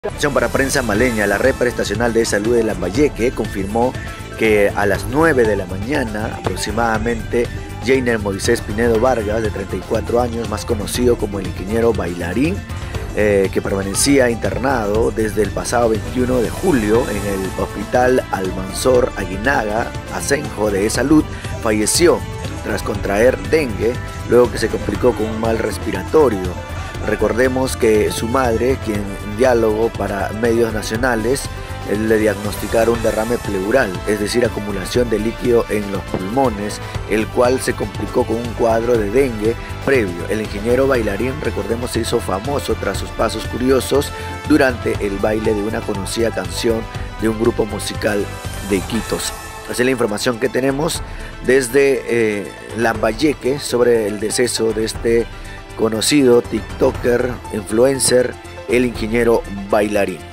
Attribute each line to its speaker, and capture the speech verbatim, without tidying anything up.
Speaker 1: Para prensa maleña, la red prestacional de salud de Lambayeque confirmó que a las nueve de la mañana aproximadamente, Jainer Moisés Pinedo Vargas, de treinta y cuatro años, más conocido como el ingeniero Bailarín, eh, que permanecía internado desde el pasado veintiuno de julio en el hospital Almanzor Aguinaga, Asenjo de Salud, falleció tras contraer dengue, luego que se complicó con un mal respiratorio. Recordemos que su madre, quien en diálogo para medios nacionales, le diagnosticaron un derrame pleural, es decir, acumulación de líquido en los pulmones, el cual se complicó con un cuadro de dengue previo. El ingeniero Bailarín, recordemos, se hizo famoso tras sus pasos curiosos durante el baile de una conocida canción de un grupo musical de Iquitos. Así es la información que tenemos desde eh, Lambayeque sobre el deceso de este conocido TikToker, influencer, el ingeniero Bailarín.